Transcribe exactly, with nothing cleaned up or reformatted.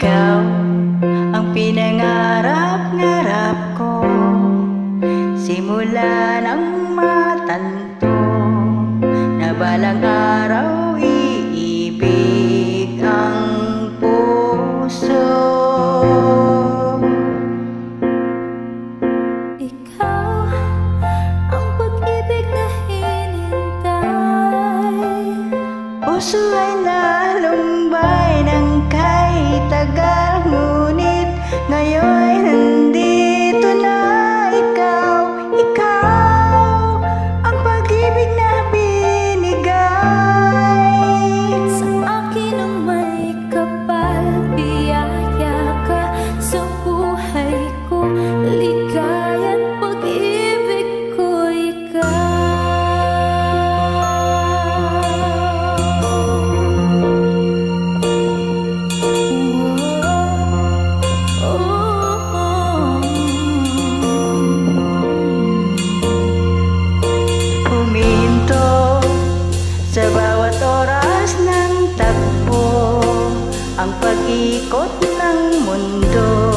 Ikaw ang pinangarap-ngarap ko, simula nang matanto na balang araw iibig ang puso. Ikaw ang pag-ibig na hinintay, Puso ay nalumbay ng kahit tagal, ngunit ngayon nandito na ikaw. Ikaw ang pag-ibig na binigay sa akin ang may kapal. Biyaya ka sa buhay ko, ligaya at pag-ibig ko ikaw. Sa bawat oras ng tagpo, ang pag-ikot ng mundo